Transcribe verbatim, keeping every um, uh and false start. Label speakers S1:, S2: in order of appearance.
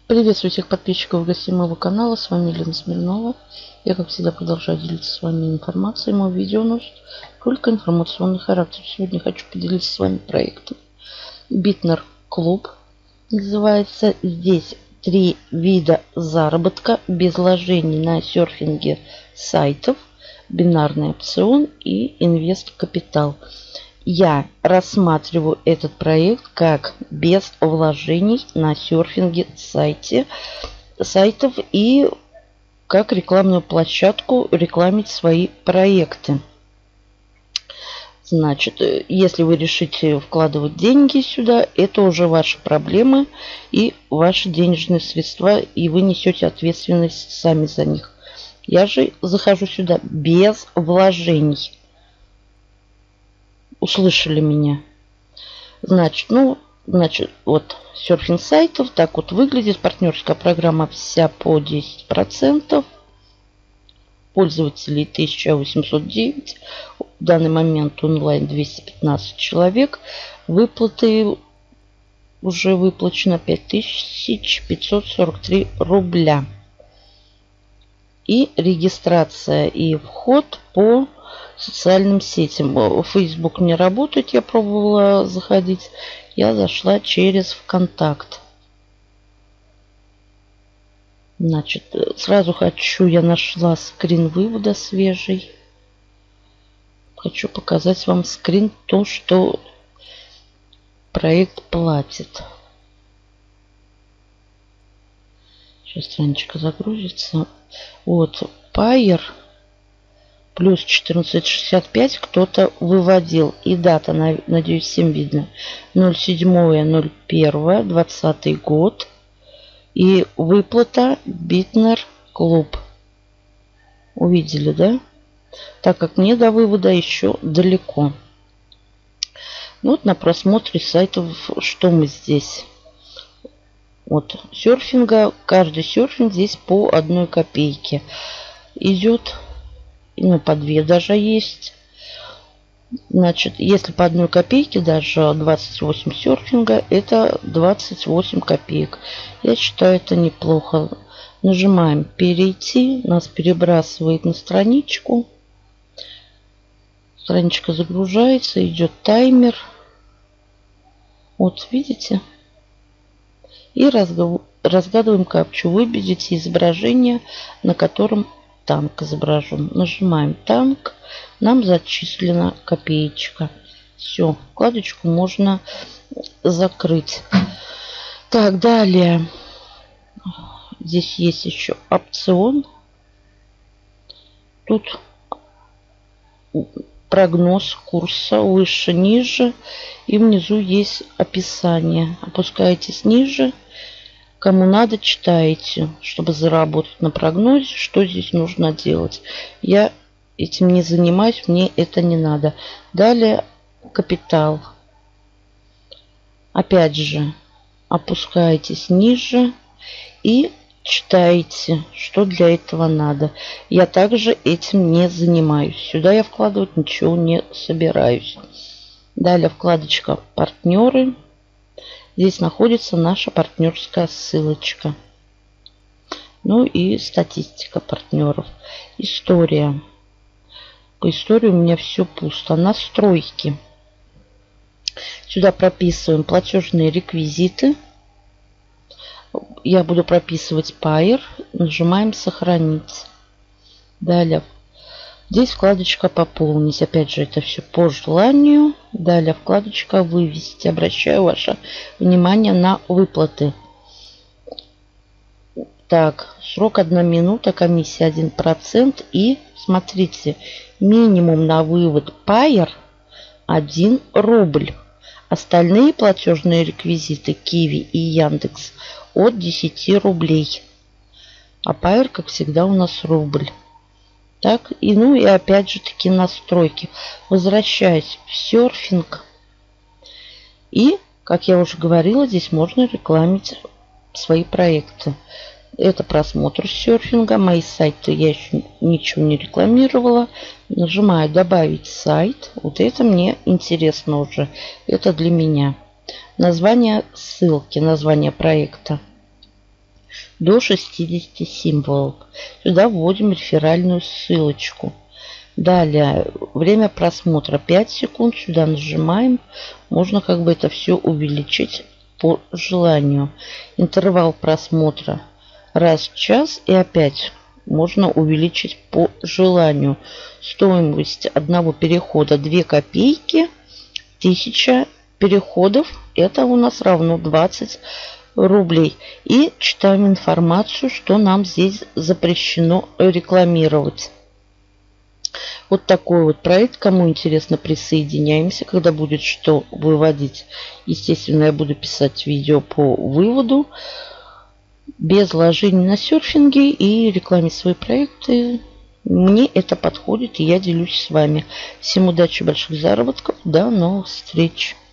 S1: Приветствую всех подписчиков и гостей моего канала. С вами Елена Смирнова. Я, как всегда, продолжаю делиться с вами информацией. Мое видео носит только информационный характер. Сегодня хочу поделиться с вами проектом. Bitner Club называется. Здесь три вида заработка без вложений на серфинге сайтов, бинарный опцион и инвест-капитал. Я рассматриваю этот проект как без вложений на серфинге сайте, сайтов и как рекламную площадку рекламить свои проекты. Значит, если вы решите вкладывать деньги сюда, это уже ваши проблемы и ваши денежные средства, и вы несете ответственность сами за них. Я же захожу сюда без вложений. Услышали меня? Значит, ну, значит, вот серфинг сайтов так вот выглядит. Партнерская программа вся по десять процентов. Пользователей тысяча восемьсот девять. В данный момент онлайн двести пятнадцать человек. Выплаты уже выплачено пять тысяч пятьсот сорок три рубля. И регистрация и вход по социальным сетям. Facebook не работает, я пробовала заходить. Я зашла через ВКонтакт. Значит, сразу хочу, я нашла скрин вывода свежий. Хочу показать вам скрин, то, что проект платит. Сейчас страничка загрузится. Вот, Payer. Плюс четырнадцать шестьдесят пять кто-то выводил. И дата, надеюсь, всем видно. ноль седьмое ноль первое двадцатый год. И выплата Bitner Club. Увидели, да? Так как мне до вывода еще далеко. Ну, вот на просмотре сайтов, что мы здесь. Вот серфинга. Каждый серфинг здесь по одной копейке идет. Ну, по две даже есть. Значит, если по одной копейке, даже двадцать восемь серфинга, это двадцать восемь копеек. Я считаю, это неплохо. Нажимаем перейти. Нас перебрасывает на страничку. Страничка загружается. Идет таймер. Вот, видите? И разгадываем капчу. Вы видите изображение, на котором танк изображен. Нажимаем танк. Нам зачислена копеечка. Все, вкладочку можно закрыть. Так, далее. Здесь есть еще опцион. Тут прогноз курса выше, ниже. И внизу есть описание. Опускаетесь ниже. Кому надо, читаете, чтобы заработать на прогнозе, что здесь нужно делать. Я этим не занимаюсь, мне это не надо. Далее капитал. Опять же, опускаетесь ниже и читаете, что для этого надо. Я также этим не занимаюсь. Сюда я вкладывать ничего не собираюсь. Далее вкладочка «Партнеры». Здесь находится наша партнерская ссылочка. Ну и статистика партнеров. История. По истории у меня все пусто. Настройки. Сюда прописываем платежные реквизиты. Я буду прописывать Payer. Нажимаем «Сохранить». Далее. Здесь вкладочка «Пополнить». Опять же, это все по желанию. Далее вкладочка «Вывести». Обращаю ваше внимание на выплаты. Так, срок одна минута, комиссия один процент. И смотрите, минимум на вывод Payer один рубль. Остальные платежные реквизиты Киви и Яндекс от десяти рублей. А Payer, как всегда, у нас рубль. Так, и ну и опять же таки настройки. Возвращаюсь в серфинг. И, как я уже говорила, здесь можно рекламить свои проекты. Это просмотр серфинга. Мои сайты я еще ничего не рекламировала. Нажимаю «Добавить сайт». Вот это мне интересно уже. Это для меня. Название ссылки, название проекта. до шестидесяти символов. Сюда вводим реферальную ссылочку. Далее, время просмотра пять секунд. Сюда нажимаем. Можно как бы это все увеличить по желанию. Интервал просмотра раз в час. И опять можно увеличить по желанию. Стоимость одного перехода две копейки. тысяча переходов. Это у нас равно двадцать рублей. И читаем информацию, что нам здесь запрещено рекламировать. Вот такой вот проект. Кому интересно, присоединяемся, когда будет что выводить. Естественно, я буду писать видео по выводу. Без вложений на серфинге и рекламе свои проекты. Мне это подходит, и я делюсь с вами. Всем удачи, больших заработков. До новых встреч.